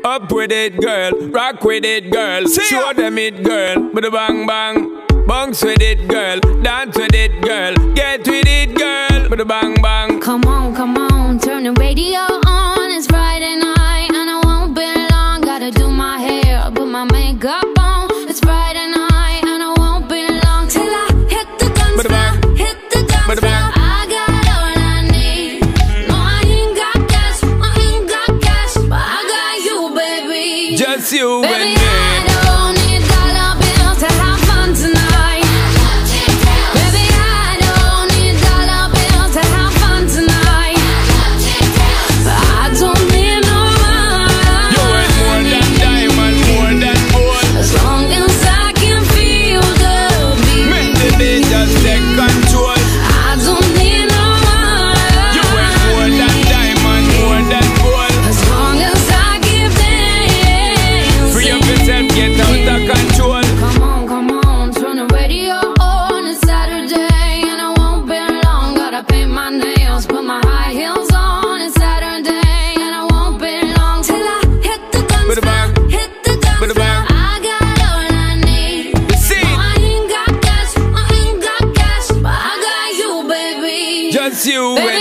Up with it, girl. Rock with it, girl. Show them it, girl. With a bang bang. Bounce with it, girl. Dance with it, girl. Get with it, girl. With a bang bang. Come on, turn the radio on. It's Friday night and I won't be long. Gotta do my hair, put my makeup on. It's Friday night and I won't be long till I hit the guns now. Hit the guns now. I got all I need. No, I ain't got cash, but I got you, baby. Just you baby, and me. I don't need dollar bills to have fun tonight. Baby, I don't need dollar bills to have fun tonight. But I don't need no money. You ain't more than diamond, more than gold. As long as I can feel the beat. Make the beat just take control. I don't need no money. You ain't more than diamond, more than gold. As long as I give them. Free up yourself, get out of control. Come on, turn the radio on. It's Saturday and I won't be long. Gotta paint my nails, put my high heels on. It's Saturday and I won't be long till I hit the guns now. Hit the guns now. I got all I need. See, No, I ain't got cash, but I got you, baby. just you Baby,